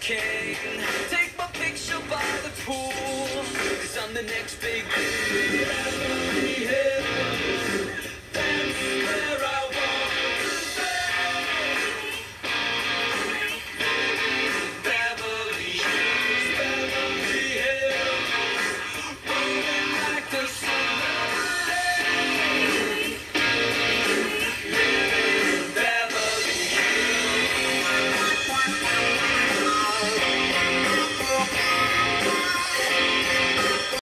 king. Take my picture by the pool, 'cause I'm the next big thing.